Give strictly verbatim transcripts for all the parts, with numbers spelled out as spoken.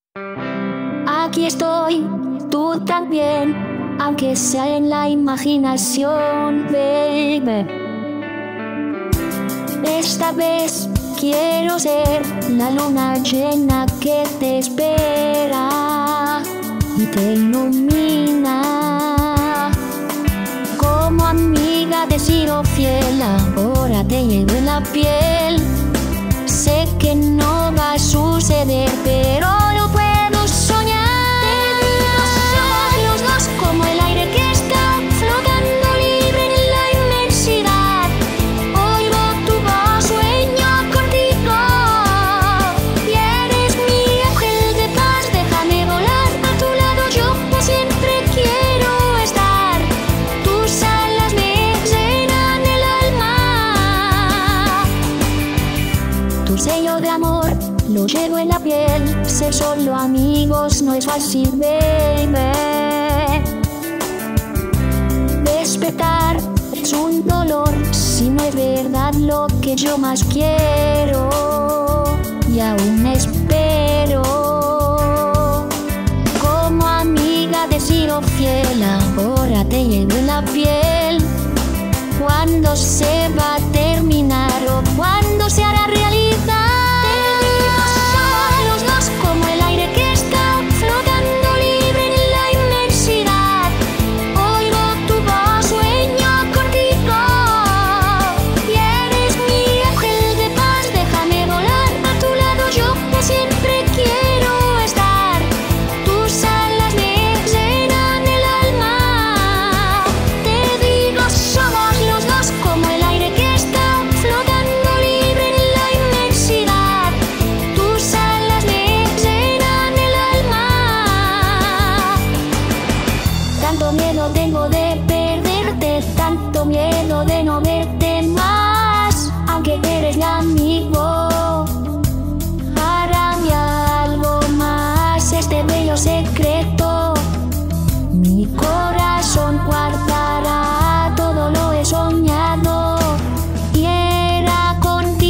Aquí estoy, tú también, aunque sea en la imaginación, baby. Esta vez quiero ser la luna llena que te espera y te ilumina. Como amiga te he sido fiel, ahora te llevo en la piel. Sé que no va a suceder, pero lo puedo soñar. Somos los dos como el aire que está flotando libre en la inmensidad. Oigo tu voz, sueño contigo. Y eres mi ángel de paz, déjame volar a tu lado. Yo siempre quiero estar. Tus alas me llenan el alma. Tu sello de amor lo llevo en la piel. Ser solo amigos no es fácil, baby. Despertar es un dolor si no es verdad lo que yo más quiero. Y aún espero. Como amiga te he sido fiel, ahora te llevo en la piel. ¿Cuándo se va a terminar o cuándo se hará realidad? Tanto miedo tengo de perderte, tanto miedo de no verte más. Aunque eres mi amigo, para mí algo más. Este bello secreto, mi corazón guardará. Todo lo he soñado y era contigo.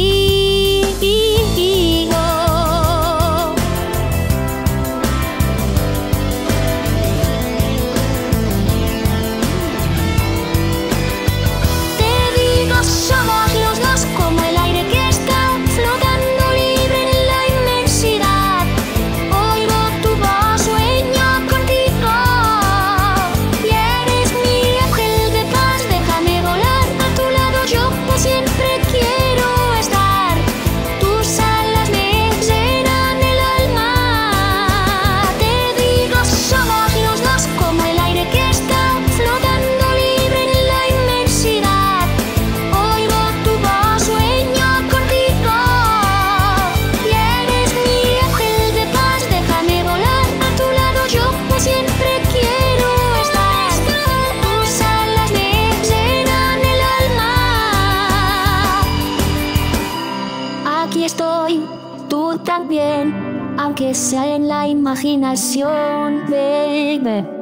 Somos los dos como el aire que está flotando libre en la inmensidad. Oigo tu voz, sueño contigo. Y eres mi ángel de paz, déjame volar a tu lado. Yo siempre quiero estar. Tus alas me llenan el alma. Te digo, somos los dos como el aire que está flotando libre en la inmensidad. Aquí estoy, tú también, aunque sea en la imaginación, baby.